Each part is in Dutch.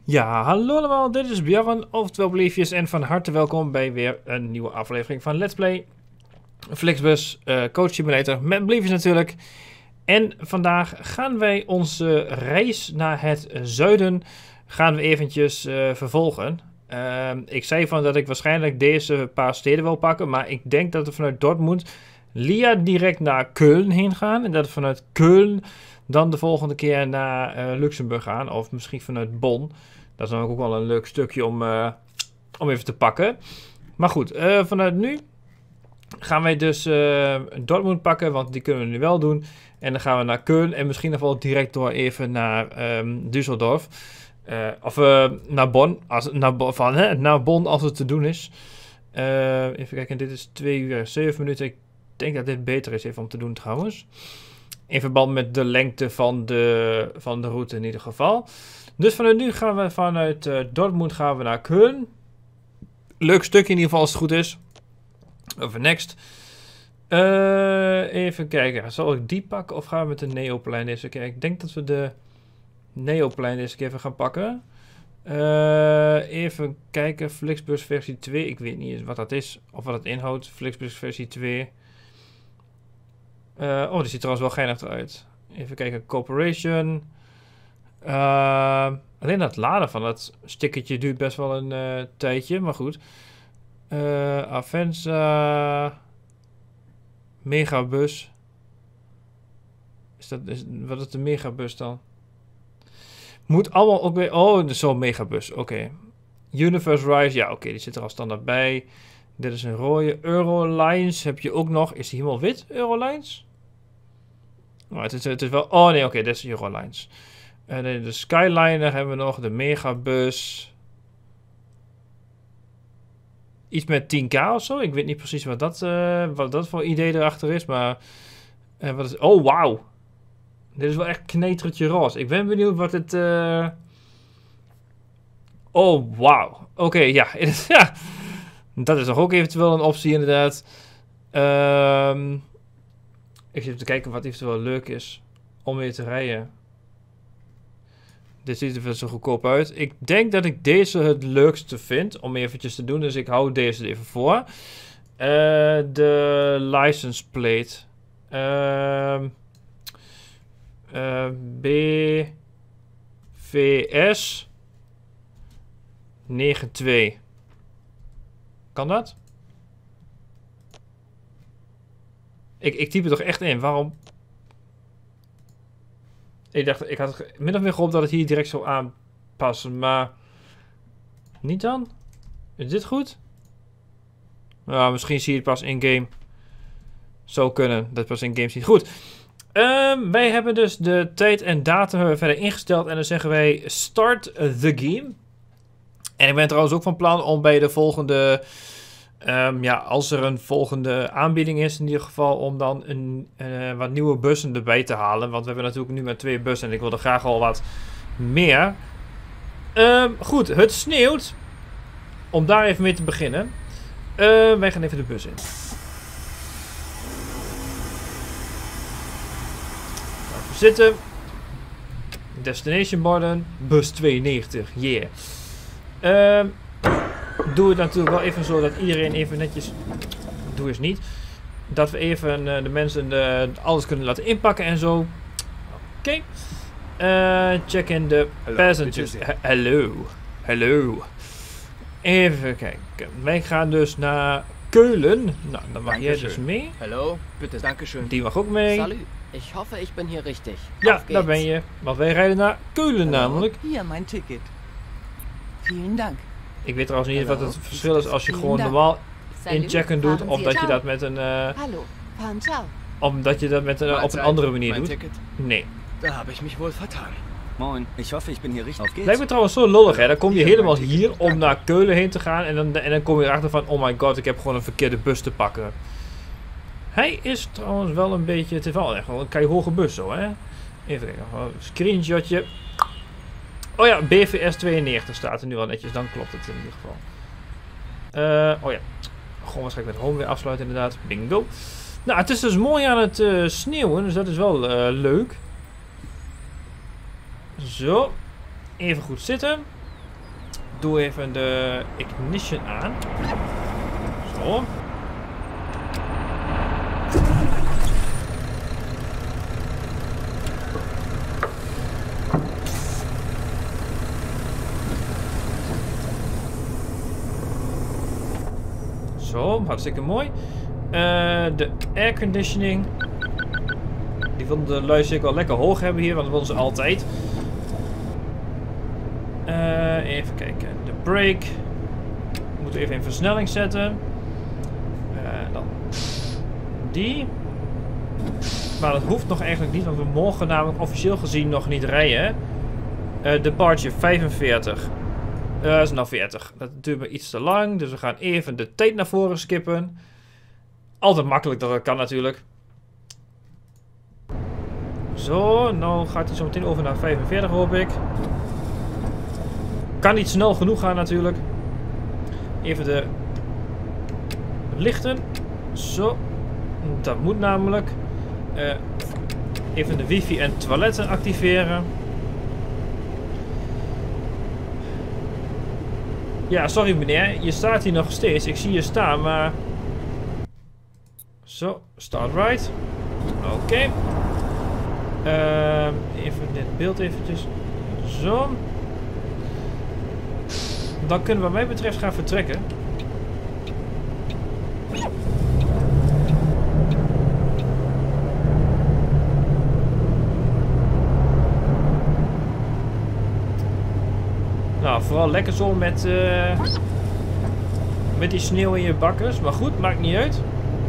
Ja, hallo allemaal, dit is Björn, oftewel Bliefjes, en van harte welkom bij weer een nieuwe aflevering van Let's Play Flixbus Coach Simulator met Bliefjes natuurlijk. En vandaag gaan wij onze reis naar het zuiden eventjes vervolgen. Ik zei van dat ik waarschijnlijk deze paar steden wil pakken, maar ik denk dat we vanuit Dortmund direct naar Köln heen gaan. En dat we vanuit Köln dan de volgende keer naar Luxemburg gaan, of misschien vanuit Bonn. Dat is dan ook wel een leuk stukje om even te pakken. Maar goed, vanuit nu gaan wij dus Dortmund pakken, want die kunnen we nu wel doen. En dan gaan we naar Köln en misschien nog wel direct door even naar Düsseldorf. Of naar Bonn, naar Bonn als het te doen is. Even kijken, dit is 2 uur 7 minuten. Ik denk dat dit beter is even om te doen trouwens. In verband met de lengte van de route in ieder geval. Dus vanuit nu gaan we vanuit Dortmund gaan we naar Köln. Leuk stukje in ieder geval als het goed is. Over next. Even kijken. Zal ik die pakken of gaan we met de Neoplein deze keer? Ik denk dat we de Neoplein deze keer even gaan pakken. Even kijken. Flixbus versie 2. Ik weet niet wat dat is. Of wat het inhoudt. Flixbus versie 2. Die ziet trouwens wel geinig eruit. Even kijken. Corporation. Alleen het laden van dat stickertje duurt best wel een tijdje. Maar goed. Avenza. Megabus. Wat is de megabus dan? Moet allemaal ook weer... Oh, dus zo'n megabus. Oké. Universe Rise. Ja, oké. Die zit er al standaard bij. Dit is een rode. Eurolines heb je ook nog. Is die helemaal wit? Eurolines? Oh, het is wel... Oh nee, oké. Dit is Eurolines. En de Skyliner hebben we nog. De megabus. Iets met 10k of zo. Ik weet niet precies wat dat voor idee erachter is. Maar... wat is... Oh, wauw. Dit is wel echt knetertje roze. Ik ben benieuwd wat het... Oh, wauw. Oké, ja. Ja. Dat is nog ook eventueel een optie inderdaad. Ik zit te kijken wat eventueel leuk is om weer te rijden. Dit ziet er wel zo goedkoop uit. Ik denk dat ik deze het leukste vind om eventjes te doen. Dus ik hou deze even voor. De license plate. BVS 92. Kan dat? Ik typ het toch echt in. Waarom? Ik had min of meer gehoopt dat het hier direct zou aanpassen, maar niet dan? Is dit goed? Nou, misschien zie je het pas in-game. Zou kunnen, dat pas in-game ziet. Goed. Wij hebben dus de tijd en datum verder ingesteld en dan zeggen wij start the game. En ik ben trouwens ook van plan om bij de volgende... als er een volgende aanbieding is in ieder geval, om dan wat nieuwe bussen erbij te halen. Want we hebben natuurlijk nu maar 2 bussen en ik wil er graag al wat meer. Goed, het sneeuwt. Om daar even mee te beginnen. Wij gaan even de bus in. Even zitten. Destination borden. Bus 92, yeah. Doe het natuurlijk wel even zo dat iedereen even netjes... Doe eens niet. Dat we even de mensen alles kunnen laten inpakken en zo. Oké. Check in de passengers. Hallo. Hallo. Even kijken. Wij gaan dus naar Keulen. Nou, dan mag jij dus mee. Hallo, bitte, dankeschön. Die mag ook mee. Salut. Ich hoffe, ich bin hier richtig. Ja, daar ben je. Want wij rijden naar Keulen namelijk. Hier, mein Ticket. Vielen Dank. Ik weet trouwens niet wat het verschil is als je gewoon normaal inchecken doet, of dat je dat met een... Hallo, fahren ciao. Omdat je dat met op een andere manier doet. Ticket? Nee. Da habe ich mich wohl vertan. Moin, ich hoffe, ich bin hier richtig. Auf geht's. Lijkt me trouwens zo lollig, hè. Dan kom je helemaal hier om naar Keulen heen te gaan. En dan kom je erachter van, oh my god, ik heb gewoon een verkeerde bus te pakken. Hij is trouwens wel een beetje... Het is wel echt wel een keihoge bus zo, hè. Even kijken. Een screenshotje. Oh ja, BVS 92 staat er nu al netjes. Dan klopt het in ieder geval. Oh ja. Gewoon waarschijnlijk met home weer afsluiten inderdaad. Bingo. Nou, het is dus mooi aan het sneeuwen. Dus dat is wel leuk. Zo. Even goed zitten. doe even de ignition aan. Zo. Zo, hartstikke mooi. De airconditioning. Die wilden de luister wel lekker hoog hebben hier, want dat willen ze altijd. Even kijken. De brake. We moeten even in versnelling zetten. Dan die. Maar dat hoeft nog eigenlijk niet, want we mogen namelijk officieel gezien nog niet rijden. Departure 45. Dat is nou 40. Dat duurt me iets te lang, dus we gaan even de tijd naar voren skippen. Altijd makkelijk dat kan natuurlijk. Zo, nou gaat hij zo meteen over naar 45 hoop ik. Kan niet snel genoeg gaan natuurlijk. Even de lichten. Zo. Dat moet namelijk. Even de wifi en toiletten activeren. Ja, sorry meneer. Je staat hier nog steeds. Ik zie je staan, maar... Zo, start right. Oké. Even dit beeld eventjes. Zo. Dan kunnen we wat mij betreft gaan vertrekken. Nou, vooral lekker zo met die sneeuw in je bakkers. Maar goed, maakt niet uit.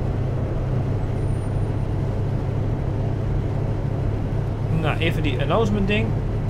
Nou, even die announcement ding.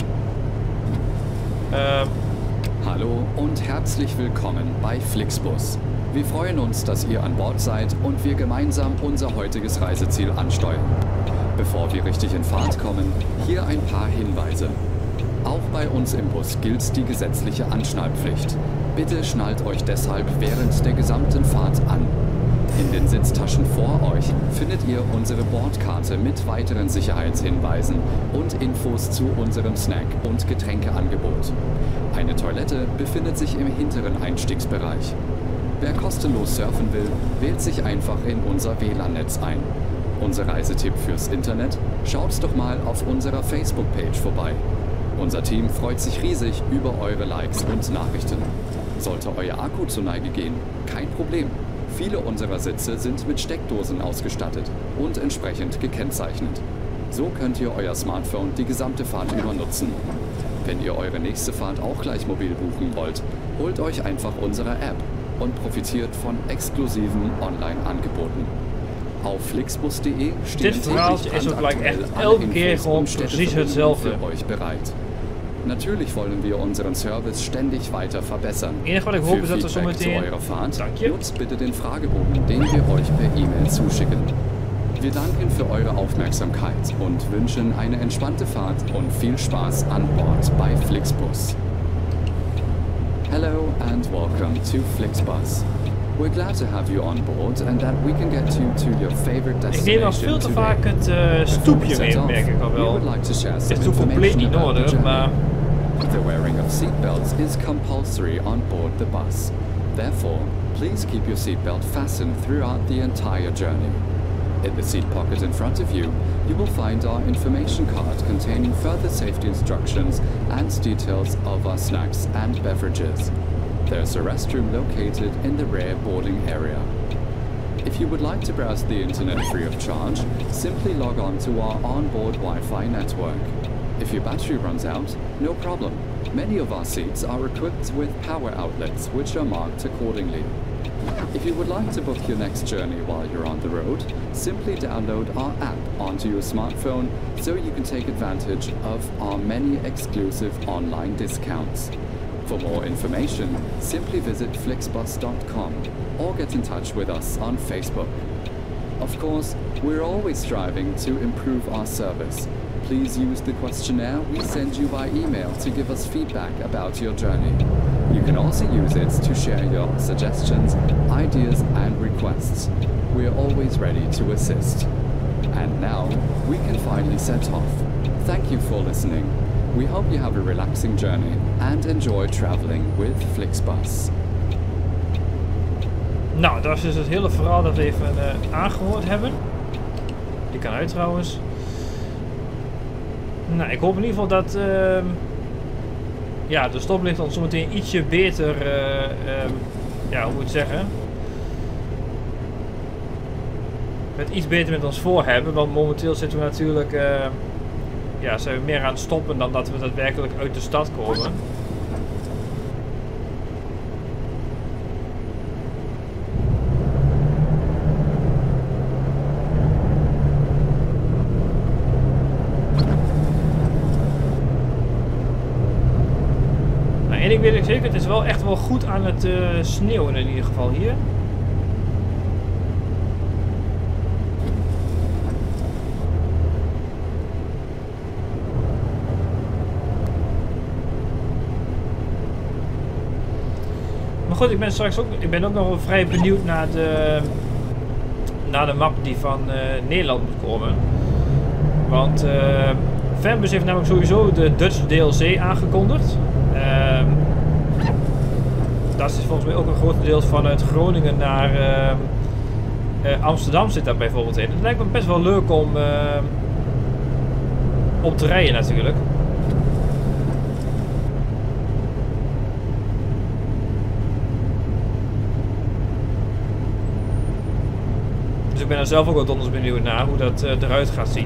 Hallo und herzlich willkommen bei Flixbus. Wir freuen uns, dass ihr an Bord seid und wir gemeinsam unser heutiges Reiseziel ansteuern. Bevor wir richtig in Fahrt kommen, hier ein paar Hinweise. Auch bei uns im Bus gilt die gesetzliche Anschnallpflicht. Bitte schnallt euch deshalb während der gesamten Fahrt an. In den Sitztaschen vor euch findet ihr unsere Bordkarte mit weiteren Sicherheitshinweisen und Infos zu unserem Snack- und Getränkeangebot. Eine Toilette befindet sich im hinteren Einstiegsbereich. Wer kostenlos surfen will, wählt sich einfach in unser WLAN-Netz ein. Unser Reisetipp fürs Internet? Schaut doch mal auf unserer Facebook-Page vorbei. Unser Team freut sich riesig über eure Likes und Nachrichten. Sollte euer Akku zur Neige gehen, kein Problem. Viele unserer Sitze sind mit Steckdosen ausgestattet und entsprechend gekennzeichnet. So könnt ihr euer Smartphone die gesamte Fahrt über nutzen. Wenn ihr eure nächste Fahrt auch gleich mobil buchen wollt, holt euch einfach unsere App und profitiert von exklusiven Online-Angeboten. Auf flixbus.de stehen täglich brandaktuell alle Infos und Städteverbindungen für euch bereit. Natürlich wollen wir unseren Service ständig weiter verbessern. Für Feedback zu eurer Fahrt nutzt bitte den Fragebogen, den wir euch per E-Mail zuschicken. Wir danken für eure Aufmerksamkeit und wünschen eine entspannte Fahrt und viel Spaß an Bord bei Flixbus. Hello and welcome to Flixbus. We're glad to have you on board and that we can get you to your favorite destination. Ik neem al veel te vaak het stoepje mee, merk ik al wel. Het is toch compleet niet nodig, maar... The wearing of seatbelts is compulsory on board the bus. Therefore, please keep your seatbelt fastened throughout the entire journey. In the seat pocket in front of you, you will find our information card containing further safety instructions and details of our snacks and beverages. There's a restroom located in the rear boarding area. If you would like to browse the internet free of charge, simply log on to our onboard Wi-Fi network. If your battery runs out, no problem. Many of our seats are equipped with power outlets which are marked accordingly. If you would like to book your next journey while you're on the road, simply download our app onto your smartphone so you can take advantage of our many exclusive online discounts. For more information, simply visit flixbus.com or get in touch with us on Facebook. Of course, we're always striving to improve our service. Please use the questionnaire we send you by email to give us feedback about your journey. You can also use it to share your suggestions, ideas and requests. We are always ready to assist. And now, we can finally set off. Thank you for listening. We hope you have a relaxing journey and enjoy traveling with Flixbus. Nou, dat is dus het hele verhaal dat we even aangehoord hebben. Die kan uit trouwens. Nou, ik hoop in ieder geval dat ja, de stoplicht ons zometeen ietsje beter, ja, hoe moet ik het zeggen? Het iets beter met ons voor hebben, want momenteel zitten we natuurlijk, ja, zijn we meer aan het stoppen dan dat we daadwerkelijk uit de stad komen. En ik weet het zeker, het is wel echt wel goed aan het sneeuwen in ieder geval hier. Maar goed, ik ben ook nog wel vrij benieuwd naar de map die van Nederland moet komen. Want Fanbus heeft namelijk sowieso de Dutch DLC aangekondigd. Dat is volgens mij ook een groot deel vanuit Groningen naar Amsterdam zit daar bijvoorbeeld in. Het lijkt me best wel leuk om te rijden natuurlijk. Dus ik ben er zelf ook wel donders benieuwd naar hoe dat eruit gaat zien.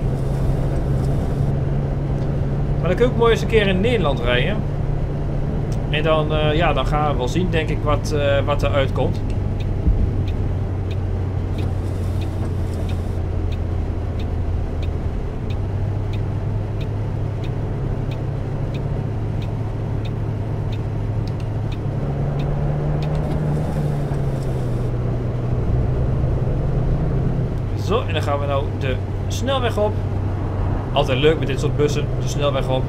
Maar dan kun je ook mooi eens een keer in Nederland rijden. En dan, ja, dan gaan we wel zien, denk ik, wat er uitkomt. Zo, en dan gaan we nou de snelweg op. Altijd leuk met dit soort bussen, de snelweg op.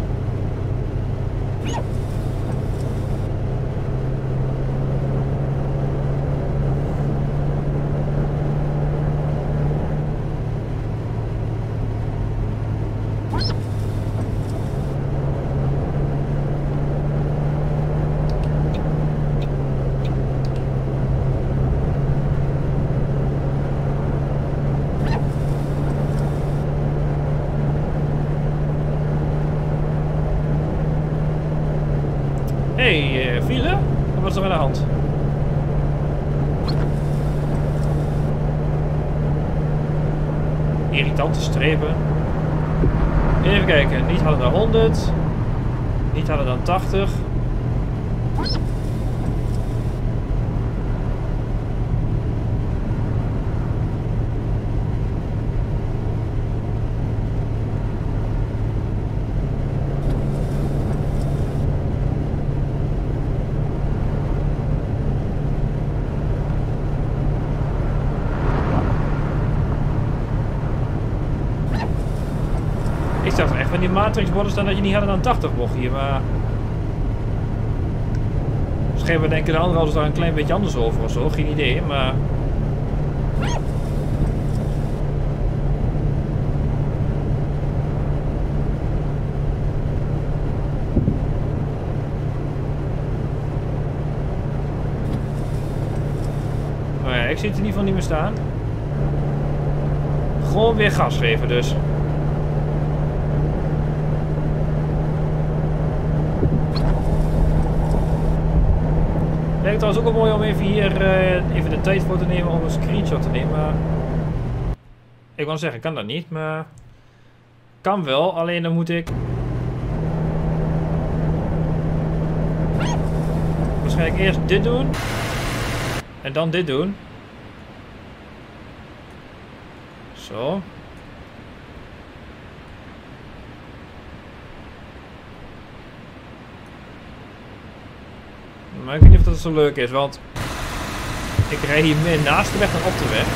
Hey, file? Wat is er aan de hand? Irritante strepen. Even kijken, niet harder dan 100. Niet harder dan 80. Ik zag er echt van die matrixborden staan dat je niet harder dan 80 mocht hier, maar... Misschien denken de andere auto's daar een klein beetje anders over of zo, geen idee, maar... Nou ja, ik zie het in ieder geval niet meer staan. Gewoon weer gas geven dus. Lijkt trouwens ook wel mooi om even hier even de tijd voor te nemen om een screenshot te nemen. Maar ik wou zeggen, kan dat niet, maar kan wel. Alleen dan moet ik waarschijnlijk eerst dit doen en dan dit doen. Zo. Maar ik weet niet of dat zo leuk is, want ik rijd hier meer naast de weg dan op de weg.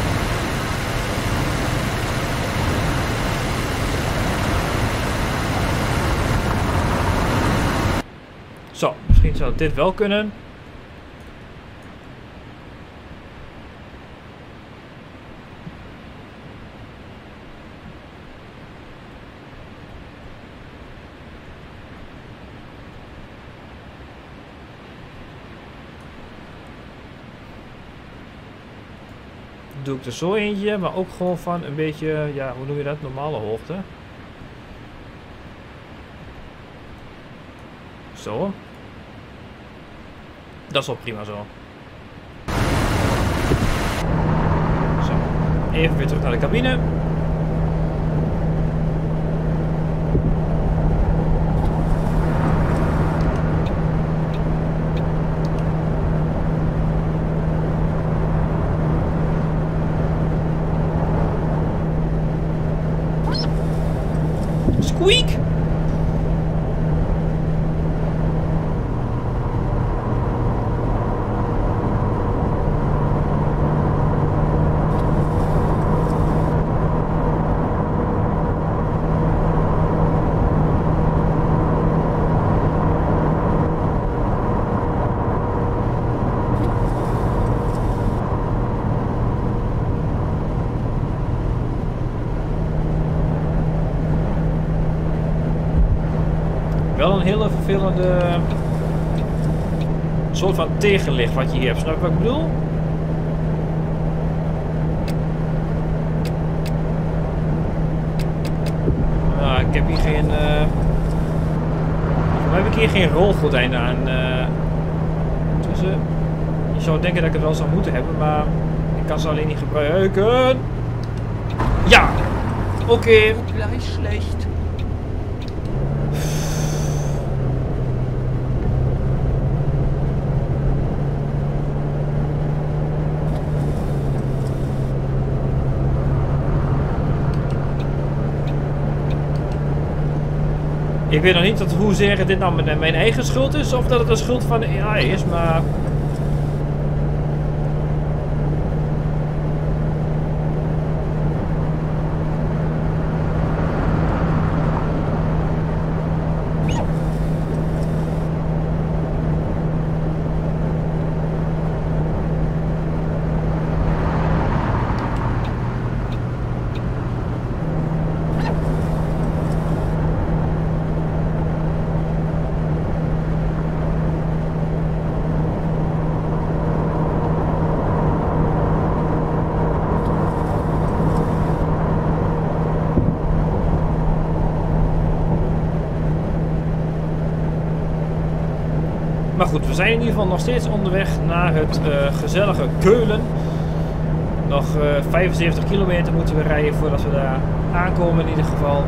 Zo, misschien zou dit wel kunnen. doe ik er zo eentje, maar ook gewoon van een beetje, ja, hoe noem je dat? Normale hoogte. Zo. Dat is wel prima zo. Zo. Even weer terug naar de cabine. Squeak! Wel een hele vervelende soort van tegenlicht wat je hier hebt. Snap je wat ik bedoel? Nou, ik heb hier geen... Voor mij heb ik hier geen rolgordijnen aan. Tussen. Je zou denken dat ik het wel zou moeten hebben, maar ik kan ze alleen niet gebruiken. Ja! Oké. Gleich schlecht. Ik weet nog niet hoezeer dit nou mijn eigen schuld is of dat het een schuld van de AI is, maar... Maar goed, we zijn in ieder geval nog steeds onderweg naar het gezellige Keulen. Nog 75 kilometer moeten we rijden voordat we daar aankomen in ieder geval.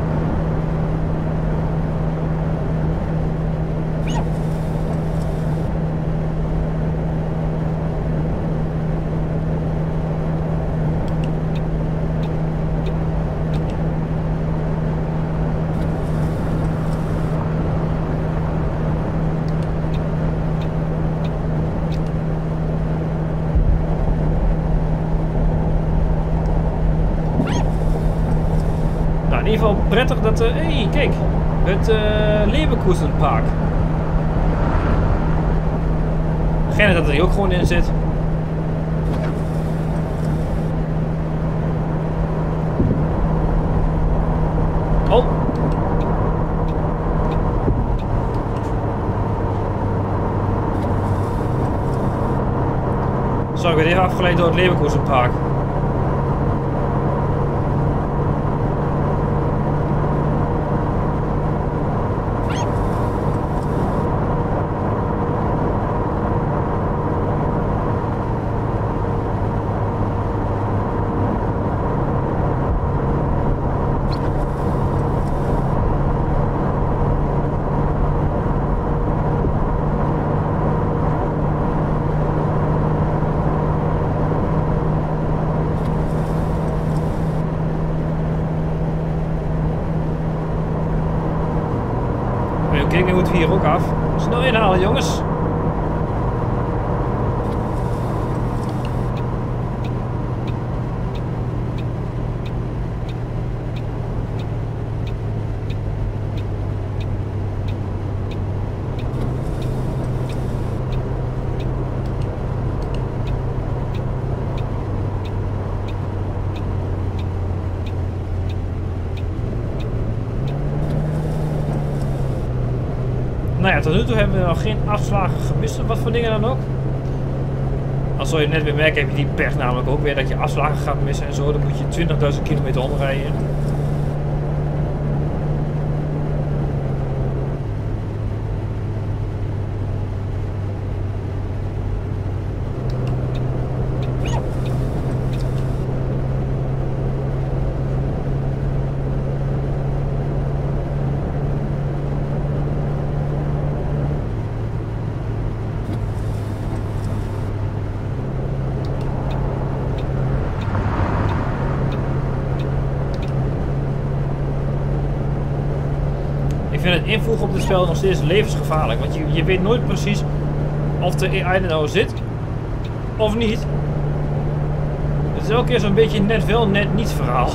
In ieder geval prettig dat... hey, kijk. Het Leverkusenpark. Geen dat er hier ook gewoon in zit. Oh. Zo, ik ben even afgeleid door het Leverkusenpark. Kijk, nu moeten we hier ook af. Snel inhalen, jongens. Nou ja, tot nu toe hebben we nog geen afslagen gemist of wat voor dingen dan ook. Als zul je net weer merken, heb je die pech namelijk ook weer dat je afslagen gaat missen en zo. Dan moet je 20.000 kilometer omrijden. Ik vind het invoegen op dit spel nog steeds levensgevaarlijk. Want je weet nooit precies of de AI er nou zit of niet. Het is elke keer zo'n beetje net wel, net niet verhaal.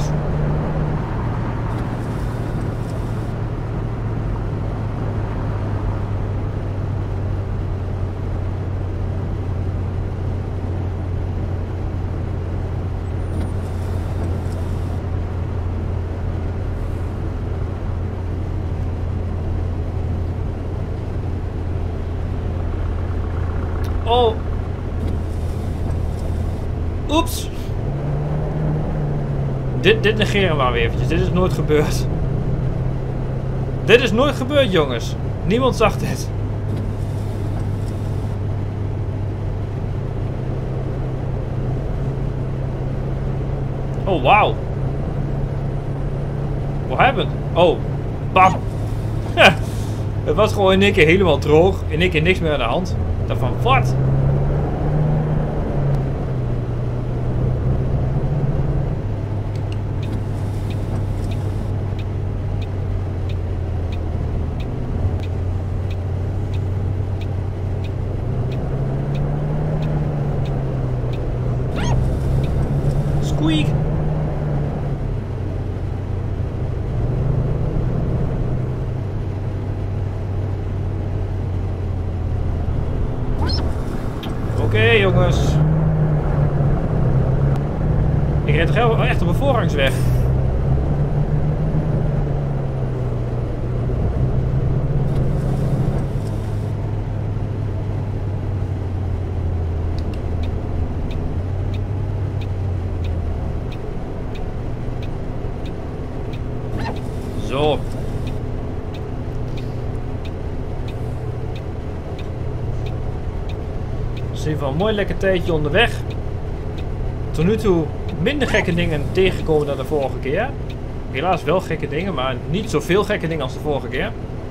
Oh. Oeps. Dit negeren we maar weer eventjes. Dit is nooit gebeurd. Dit is nooit gebeurd, jongens. Niemand zag dit. Oh, wauw. Wat happened? Oh. Bam. Het was gewoon in één keer helemaal droog. In één keer niks meer aan de hand. Ik dacht van, wat? Squeak. Oké, jongens. Ik reed toch echt op een voorrangsweg. Zo. In ieder geval een mooi lekker tijdje onderweg. Tot nu toe minder gekke dingen tegengekomen dan de vorige keer. Helaas wel gekke dingen, maar niet zoveel gekke dingen als de vorige keer.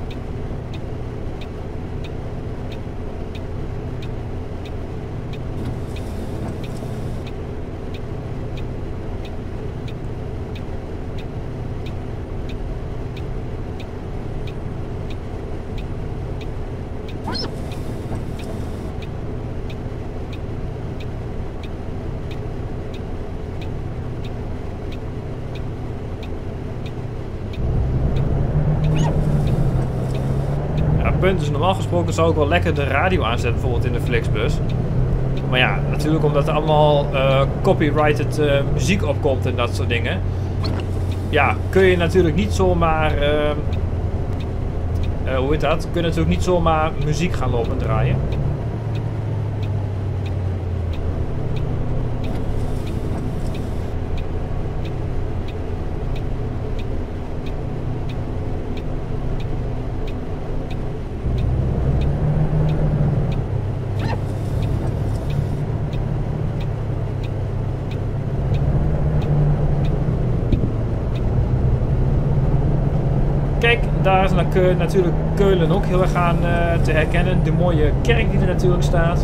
Punt is, normaal gesproken zou ik wel lekker de radio aanzetten, bijvoorbeeld in de Flixbus. Maar ja, natuurlijk omdat er allemaal copyrighted muziek opkomt en dat soort dingen. Ja, kun je natuurlijk niet zomaar, hoe heet dat? Kun je natuurlijk niet zomaar muziek gaan lopen draaien. Kijk, daar is natuurlijk Keulen ook heel erg aan te herkennen. De mooie kerk die er natuurlijk staat.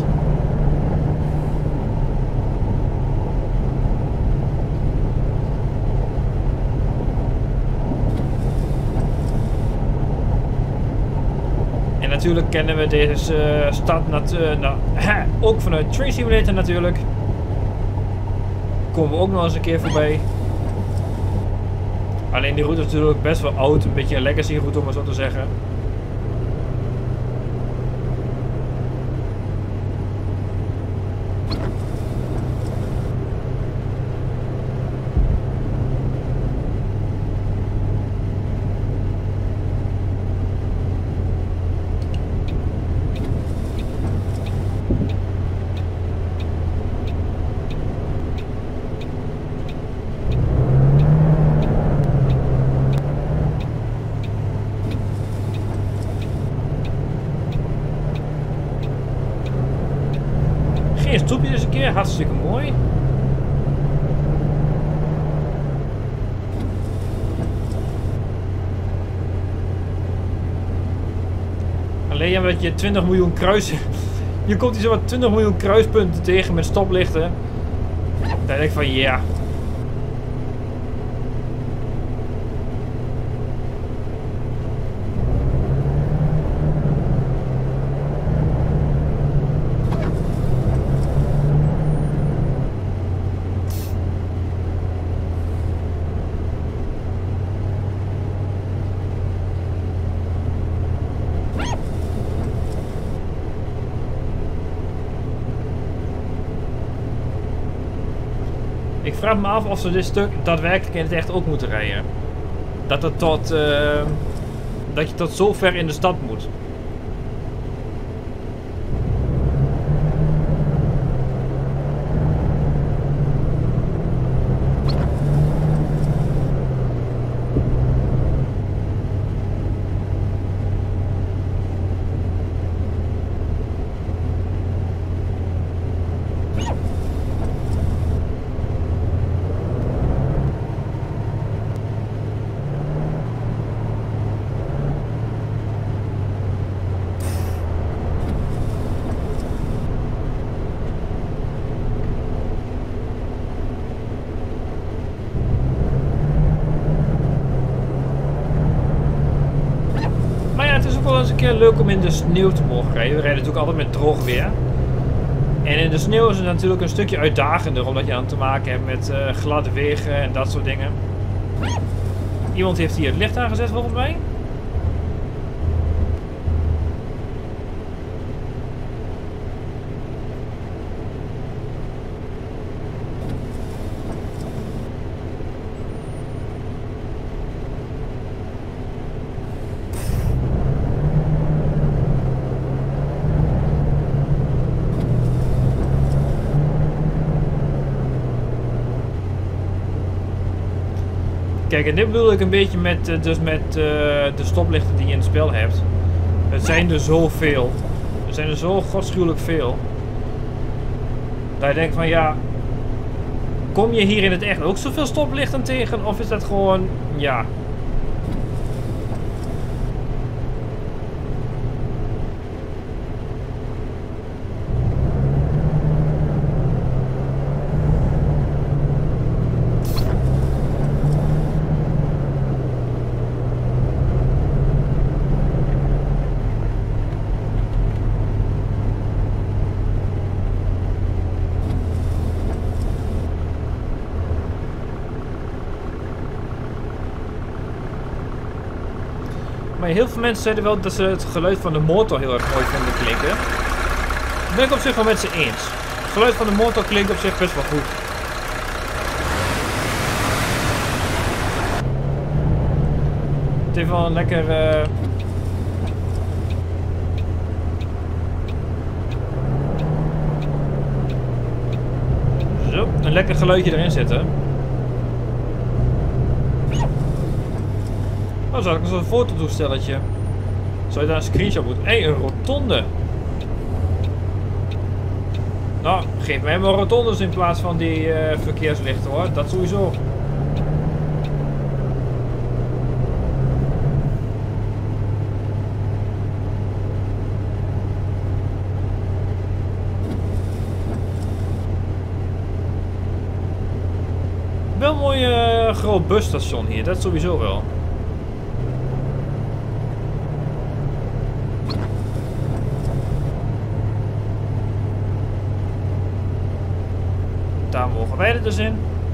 En natuurlijk kennen we deze stad ook vanuit Train Simulator natuurlijk. Komen we ook nog eens een keer voorbij. Alleen die route is natuurlijk best wel oud, een beetje een legacy route om maar zo te zeggen. eens een keer. Hartstikke mooi. Alleen jammer dat je 20 miljoen kruisen... Je komt hier zo wat 20 miljoen kruispunten tegen met stoplichten. Dan denk ik van ja... Ik vraag me af of ze dit stuk daadwerkelijk in het echt ook moeten rijden. Dat je tot zo ver in de stad moet. Wel eens een keer leuk om in de sneeuw te mogen rijden. We rijden natuurlijk altijd met droog weer. En in de sneeuw is het natuurlijk een stukje uitdagender, omdat je aan te maken hebt met gladde wegen en dat soort dingen. Iemand heeft hier het licht aangezet volgens mij. Kijk, en dit bedoel ik een beetje met, de stoplichten die je in het spel hebt. Het zijn er zoveel. Er zijn er zo godschuwelijk veel. Dat je denkt van ja, kom je hier in het echt ook zoveel stoplichten tegen? Of is dat gewoon, ja... Maar heel veel mensen zeiden wel dat ze het geluid van de motor heel erg mooi vinden klinken. Dat ben ik op zich wel met ze eens. Het geluid van de motor klinkt op zich best wel goed. Het heeft wel een lekker... Zo, een lekker geluidje erin zitten. Oh, zo had ik zo'n fototoestelletje. Zou je daar een screenshot moeten? Hé, een rotonde. Nou, geef mij maar rotondes in plaats van die verkeerslichten hoor. Dat sowieso. Wel een mooi groot busstation hier, dat sowieso wel. Daar mogen wij er dus in.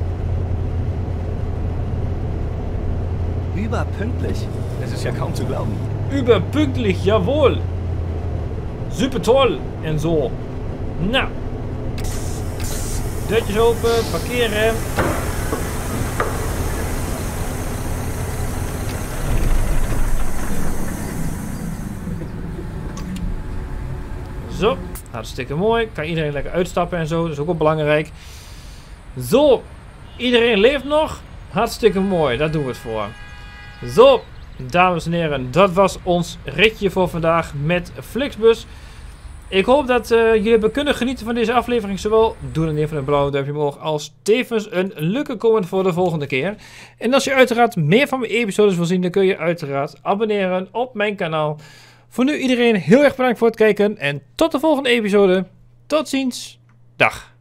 Überpünktlich. Das ist ja kaum zu glauben. Überpünktlich, jawohl. Super toll. En zo. Nou. Deurtjes open, parkeren. Zo, hartstikke mooi. Kan iedereen lekker uitstappen en zo. Dat is ook wel belangrijk. Zo, iedereen leeft nog. Hartstikke mooi, daar doen we het voor. Zo, dames en heren, dat was ons ritje voor vandaag met Flixbus. Ik hoop dat jullie hebben kunnen genieten van deze aflevering. Zowel doe dan even een blauwe duimpje omhoog als tevens een leuke comment voor de volgende keer. En als je uiteraard meer van mijn episodes wil zien, dan kun je uiteraard abonneren op mijn kanaal. Voor nu iedereen heel erg bedankt voor het kijken en tot de volgende episode. Tot ziens. Dag.